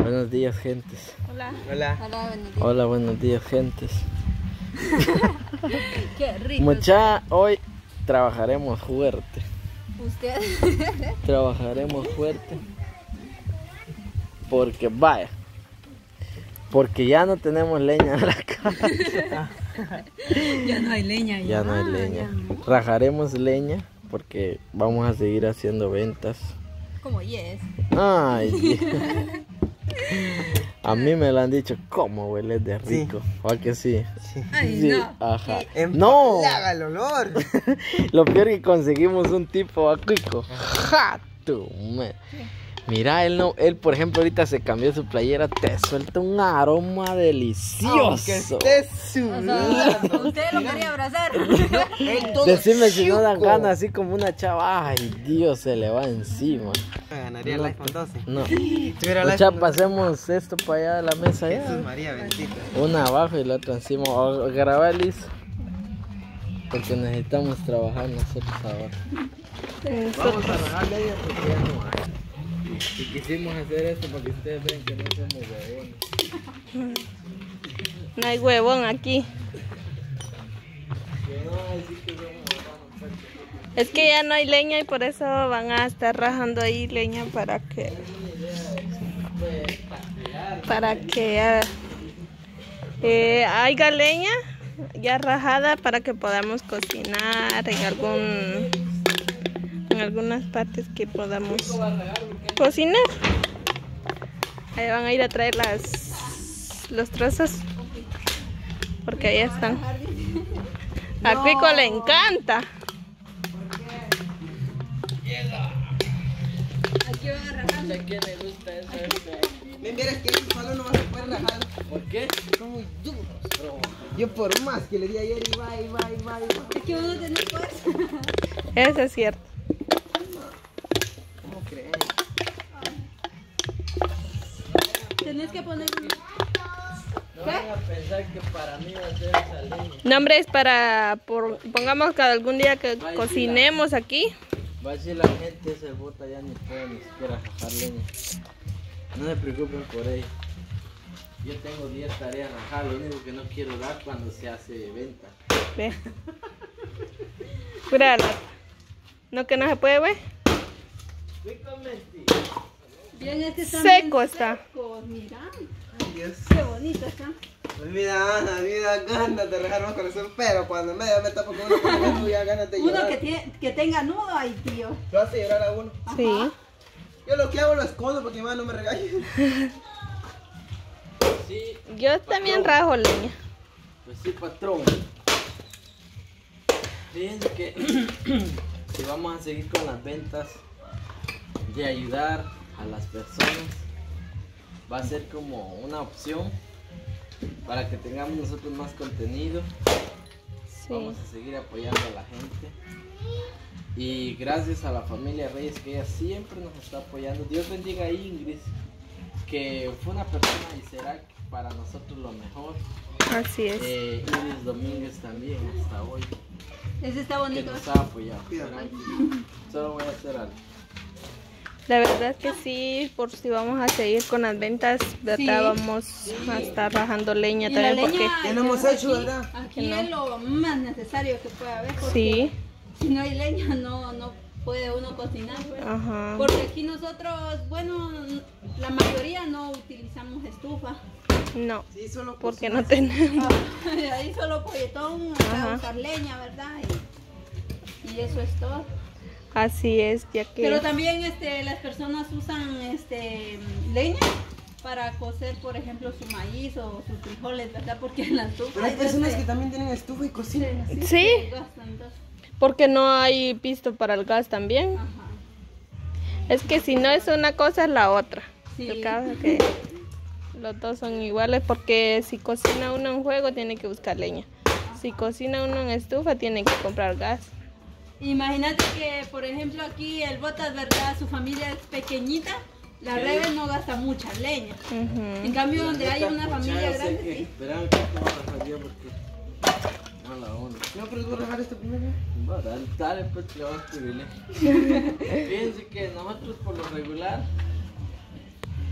Buenos días, gentes. Hola. Hola. Hola, buenos días. Hola, buenos días, gentes. Qué rico. Mucha, hoy trabajaremos fuerte. ¿Usted? Trabajaremos fuerte. Porque vaya. Porque ya no tenemos leña en la casa. Ya no hay leña. Ya no hay leña. Rajaremos leña porque vamos a seguir haciendo ventas. Como yes. Ay, Dios. A mí me lo han dicho, ¿cómo huele de rico? ¿O que sí? Ay, Sí, no. ajá. No. No, Haga el olor. lo peor es que conseguimos un tipo acuico. ¡Ja! Tu madre. Mira, él por ejemplo ahorita se cambió su playera, te suelta un aroma Aunque delicioso. esté O sudando. sea, usted lo quería abrazar. Él todo Decime si no dan chico. ganas así como una chava. Ay, Dios, se le va encima. Ganaría el iPhone 12. No. Tuviera el Mucha, iPhone 12. pasemos esto para allá de la mesa Jesús ya. María bendita. Una abajo y la otra encima. O grabar listo. Porque necesitamos trabajar nosotros ahora. Vamos a rajar leña porque ya no hay. Y quisimos hacer esto para que ustedes vean que no somos huevones. No hay huevón aquí. Yo no voy a decir que somos huevones. Es que ya no hay leña y por eso van a estar rajando ahí leña para que haya leña ya rajada para que podamos cocinar en algunas partes que podamos cocinar. Ahí van a ir a traer los trozos porque ahí están. A Cuico le encanta. ¿A quién le gusta eso? Ven, vieras que esos palos no van a poder rajar. ¿Por qué? Son muy duros, bro. Yo por más que le di ayer iba. Es que uno tiene fuerza. Eso es cierto. ¿Cómo creen? Tenés que poner No van a pensar que para mí va a ser esa leña. nombres para pongamos que algún día que cocinemos aquí. Va a decir la gente, ese bota ya ni puede ni siquiera rajar leña. No se preocupen por ello. Yo tengo 10 tareas rajar, lo único que no quiero dar cuando se hace venta. Ve. Pura lata. No que no se puede ver. Bien, es que están Seco bien está. secos, mira, Ay, Dios. qué bonito está. Pues mira, Ana, a mí me da ganas de rajar más corazón, pero cuando me tapo con uno con uno, ya ganas de Uno llorar. que tenga nudo, ay tío. Lo hace llorar a uno. Sí. Yo lo que hago lo escondo porque mi mamá no me regañe. Sí, Yo también rajo leña. pues sí, patrón. Fíjense que si vamos a seguir con las ventas de ayudar a las personas, va a ser como una opción para que tengamos nosotros más contenido. Sí. Vamos a seguir apoyando a la gente. Y gracias a la familia Reyes, que ella siempre nos está apoyando. Dios bendiga a Ingrid, que fue una persona y será para nosotros lo mejor. Así es. Iris Domínguez también hasta hoy, Ese está que bonito. nos ha apoyado. Solo voy a hacer algo. La verdad que sí, por si vamos a seguir con las ventas, ¿verdad? Sí. Vamos a estar rajando leña Y la también leña, Ya no hemos hecho, ¿verdad? Aquí Que no. es lo más necesario que puede haber. Porque Sí. si no hay leña, no puede uno cocinar. Pues. Ajá. Porque aquí nosotros, bueno, la mayoría no utilizamos estufa. No, Sí, solo porque no tenemos. Ahí solo polletón, Ajá. acá usar leña, ¿verdad? Y eso es todo. Así es, ya que Pero también las personas usan leña para cocer, por ejemplo, su maíz o sus frijoles, ¿verdad? Porque en la estufa Pero hay personas que también tienen estufa y cocinan. Sí. gastan dos. porque no hay pisto para el gas también. Ajá. Es que si no es una cosa es la otra. Sí. El caso es que los dos son iguales porque si cocina uno en fuego tiene que buscar leña. Si cocina uno en estufa tiene que comprar gas. Imagínate que, por ejemplo, aquí el Botas, ¿verdad? Su familia es pequeñita. La Rebe no gasta mucha leña. Ujú. En cambio, donde hay una familia grande, sí. Espera que te voy a rajar yo porque no la onda. No, pero tú vas a rajar esto primero. Va, dale pues que le vamos a escribirle. Fíjense que nosotros por lo regular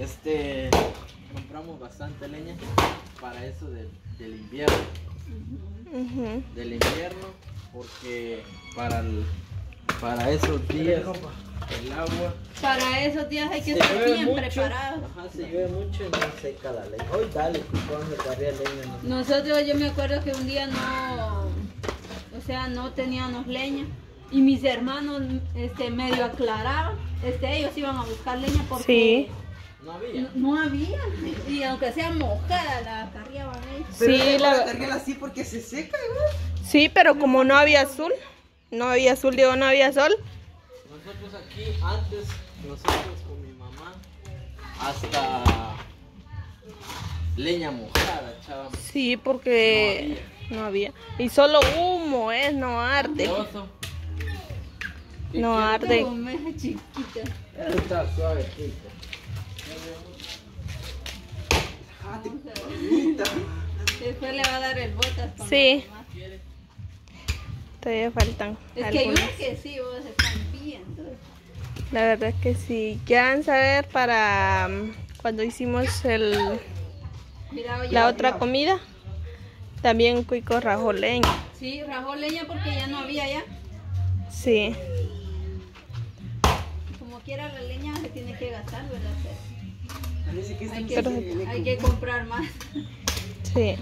compramos bastante leña para eso del invierno. Ujú. Del invierno, porque para esos días el agua. Para esos días hay que Se estar llueve bien mucho. preparados. Ajá, se llueve mucho y no seca la leña. Hoy dale, pues vamos a cargar leña. ¿No? Nosotros, yo me acuerdo que un día no teníamos leña y mis hermanos medio aclaraban, ellos iban a buscar leña porque Sí. No había. no había, y aunque sea mojada la cargaban ellos. Pero Sí, la carguela así porque se seca, güey. Sí, pero como no había sol, no había sol, digo, no había sol. Nosotros aquí antes, nosotros con mi mamá, hasta leña mojada echábamos. Sí, porque no había. Y solo humo, no arde. Oso. No arde. Como meja chiquita. Está suavecito. Ah, bonita. Después le va a dar el botas con Sí. la mamá. Todavía faltan Es que hay algunas. unas que sí, vos están bien. Entonces. La verdad es que sí. Ya van a saber para cuando hicimos Mira, oye, la otra comida. También Cuico rajó leña. sí, rajó leña porque ya no había ya. Sí. Como quiera la leña se tiene que gastar, ¿verdad? Parece que Hay que comprar más. Sí.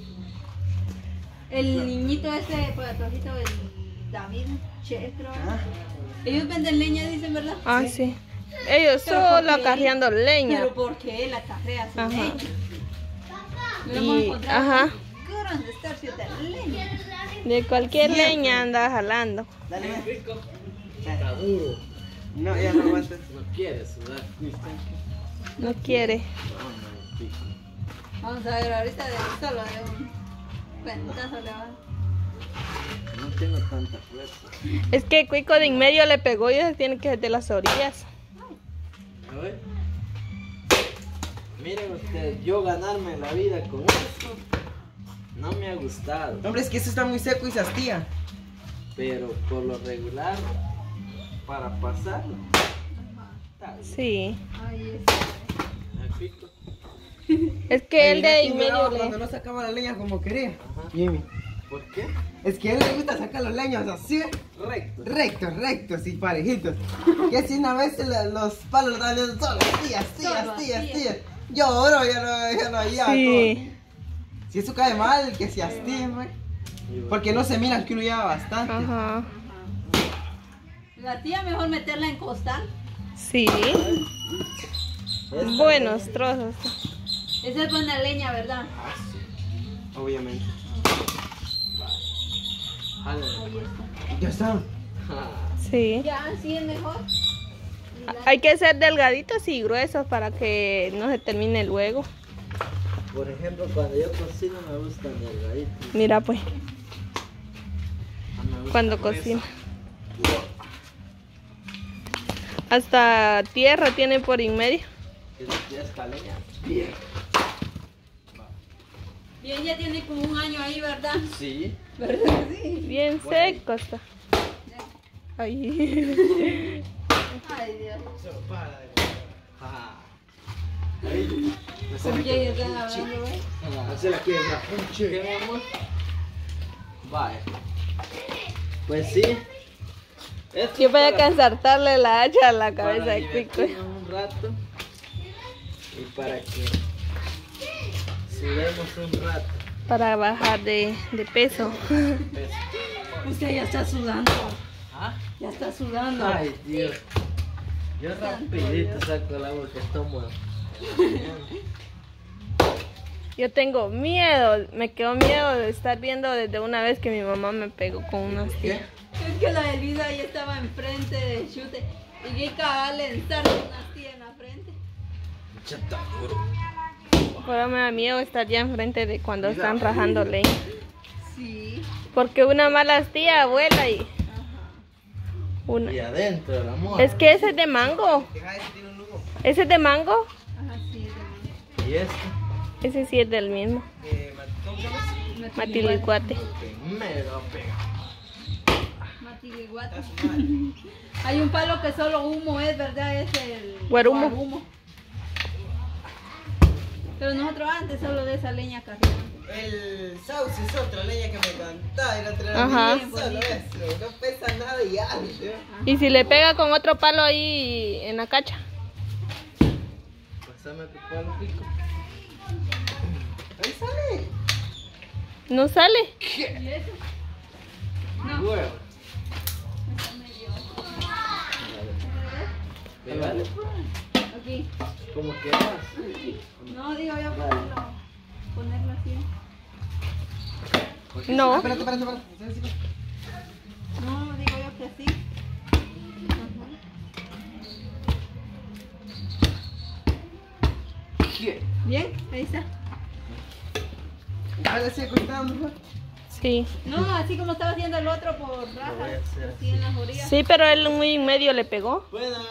El niñito patrocito, el David Che, creo. Ah. Ellos venden leña, dicen, ¿verdad? Ah, sí. Ellos Pero solo porque- acarreando leña. Pero porque él acarrea su Ajá. leña. Lo hemos Y, encontrado ajá. grandes tercios de leña. De cualquier Siempre. leña anda jalando. Dale, ve. Rico. Está duro. No, ya no aguantas. No quiere sudar. No quiere. No, pico. Vamos a ver, ahorita solo de un cuentazo le va a dar. No tengo tanta fuerza. Es que Cuico de en medio le pegó y se tiene que ser de las orillas. A ver. Miren ustedes, yo ganarme la vida con esto no me ha gustado. Hombre, es que esto está muy seco y se hastía. Pero por lo regular, para pasarlo, está bien. Sí. Ahí está. Me pico. Es que el de Ahí en miraba medio cuando le... no sacaba la leña como quería. Ajá. Jimmy. ¿Por qué? Es que a él le gusta sacar los leños así, Recto. rectos y parejitos. Y así una vez los palos los daban solo, así. Lloro, ya no, ya. Sí. Si eso cae mal, que se hastíe, güey. Porque no se miran que uno lleva bastante. Ajá. La tía mejor meterla en costal. Sí. Buenos trozos. Esa es buena leña, ¿verdad? Ah, sí. Obviamente. Jale. Ahí está. Ya está. Sí. Ya, sí es mejor. Hay que ser delgaditos y gruesos para que no se termine luego. Por ejemplo, cuando yo cocino me gustan delgaditos. Mira pues, Ah, me gusta cuando grueso. cocina. Hasta tierra tiene por en medio. Y ya está leña. Bien. Bien, ya tiene como un año ahí, ¿verdad? Sí. ¿Verdad? Sí. Bien seco está. Ay. Ay, Dios. Ah. ¿Con quién están hablando, güey? No se la quiere dar. ¿Qué, mi amor? Vaya. Pues sí. Esto Yo voy a para- ensartarle la hacha a la cabeza para de Cuico. divertirnos un rato y para que sudemos un rato. Para bajar de peso. Pues, Usted ya está sudando. ¿ah? Ya está sudando. Ay, Dios. Yo rapidito saco el agua que tomo. Yo tengo miedo, me quedó miedo de estar viendo desde una vez que mi mamá me pegó con unas ¿Qué? Es que la Elisa ahí estaba enfrente de Chute y que cabal le ensarta una tía en la frente. Chata duro. Ahora me da miedo estar ya enfrente de cuando están rajando leña. Sí. Porque una mala tía abuela y una. Y adentro el amor. Es que ese es de mango. Deja ese tiene un nudo. ¿Ese es de mango? Ajá, sí. Y este. Ese sí es del mismo. ¿Cómo se llama? Matilicuate. Que me lo pega. Matiliguate. Hay un palo que solo humo es, ¿verdad? Es el Guarumo. guarumo. Pero nosotros antes solo de esa leña cargamos. El sauce es otra leña que me encantaba. Era traer Ajá. solo eso. No pesa nada y ya. Y si le pega con otro palo ahí en la cacha. Pásame tu palo pico. Ahí sale. ¿No sale? ¿Y eso? No. Huevo. Está medio. Pégale. Aquí. Como quieras. No, digo yo ponerlo así. No. Espérate. No, digo yo que así. Bien, ahí está. Ahora sí, cortamos. Sí. No, así como estaba haciendo el otro por rajas, así en las orillas. Sí, pero él muy en medio le pegó. Buenas.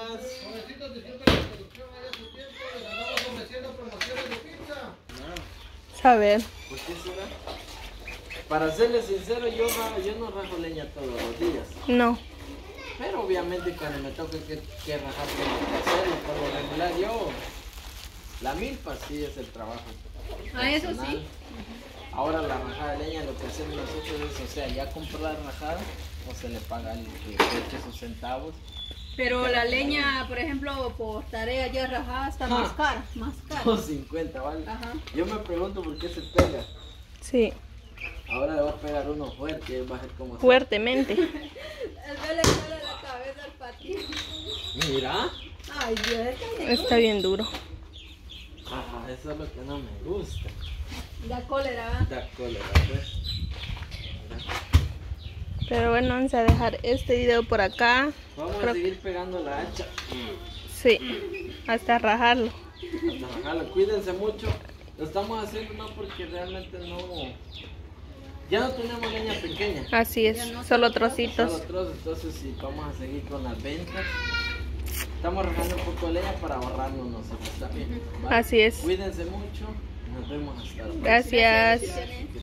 Saber. ¿Por qué será? Para serles sincero, yo no rajo leña todos los días. No. Pero obviamente cuando me toca que rajar tengo que hacerlo. Por lo regular yo, la milpa sí es el trabajo. Ah, eso personal. sí. Ahora la rajada de leña lo que hacemos nosotros es, o sea, ya comprar la rajada o se le paga el que eche sus centavos. Pero la leña, por ejemplo, por tarea ya rajada está más cara, más cara. 2.50, ¿vale? Ajá. Yo me pregunto por qué se pega. Sí. Ahora le voy a pegar uno fuerte y él va a ser como... Fuertemente. El ve le sale la cabeza al patín. Mira. Ay, Dios, Está bien duro. Ajá, eso es lo que no me gusta. da cólera. Da cólera, pues. Pero bueno, vamos a dejar este video por acá. Vamos Creo a seguir pegando la hacha. Sí. Hasta rajarlo. Hasta bajarlo. Cuídense mucho. Lo estamos haciendo no porque realmente no... Ya no tenemos leña pequeña. Así es. Solo trocitos. Solo trozos, entonces sí, vamos a seguir con las ventas. Estamos rajando un poco de leña para ahorrarnos nosotros también. ¿vale? Así es. Cuídense mucho. Nos vemos hasta luego. Gracias.